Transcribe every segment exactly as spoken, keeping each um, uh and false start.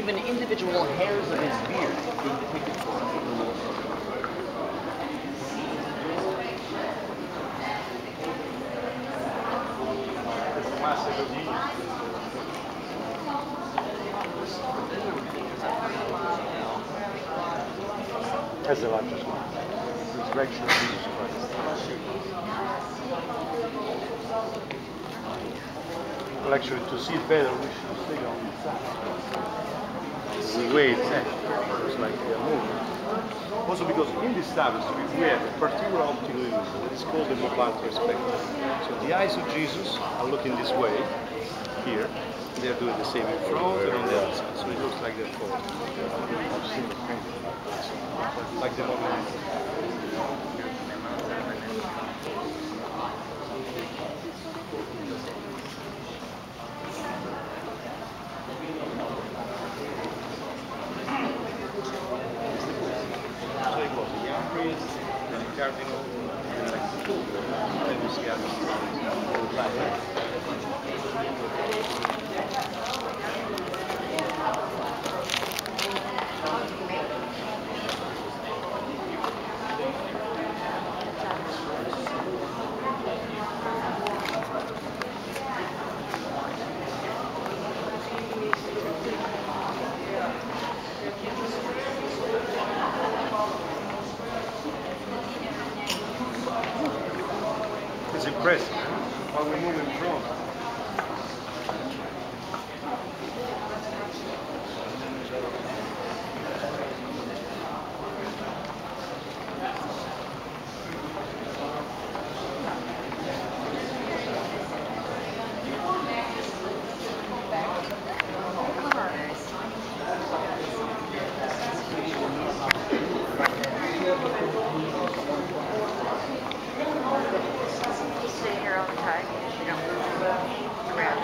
even individual hairs of his beard being depicted for us. That's the largest one. Resurrection of Jesus Christ. Well, actually, to see it better, we should stay on the side. We wait, it's like a movement. Also because in this tapestry we have a particular optical illusion that is called the mobile perspective. So the eyes of Jesus are looking this way, here, and they're doing the same in front and on the other side. So it looks like they're falling. I've seen it painted like the movement. So it was a young priest, then a cardinal, and like the pope. Then we see others. It's impressive, while we're moving from. Stay here all the time. You don't move around.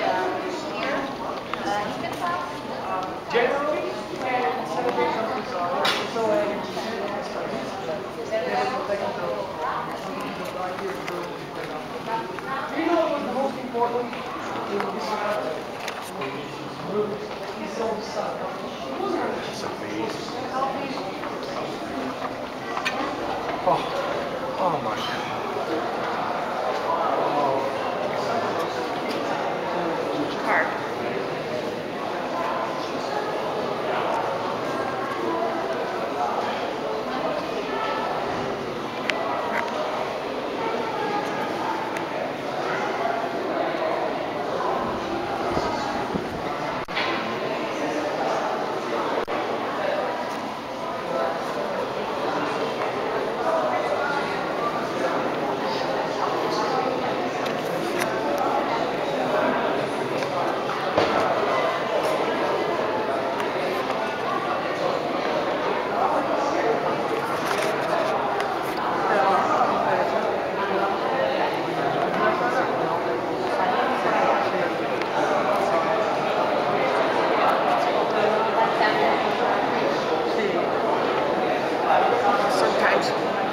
Generally, and celebrate something so you know what's the most important in this He's so sad. It's amazing. Oh, oh my God. Card. Sometimes